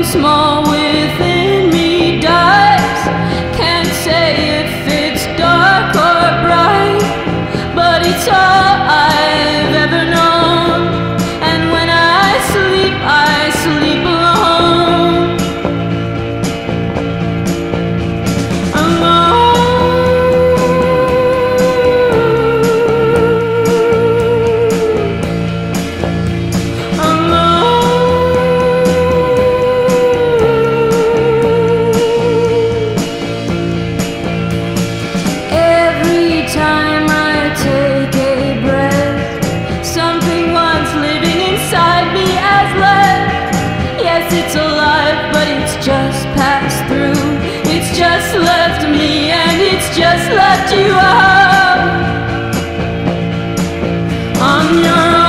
small within me dies. Can't say if it's dark or bright, but it's all I've ever known. And when I sleep alone. Time I take a breath, something once living inside me has left. Yes, it's alive, but it's just passed through. It's just left me, and it's just left you out on your own.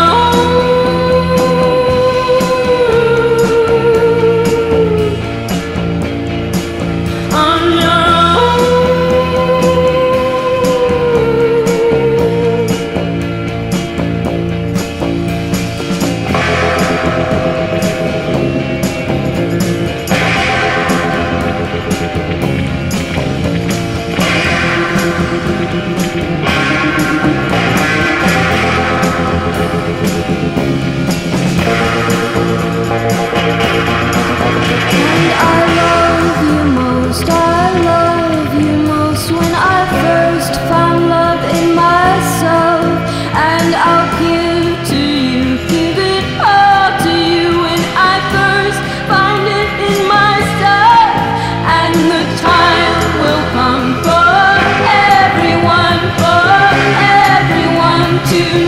To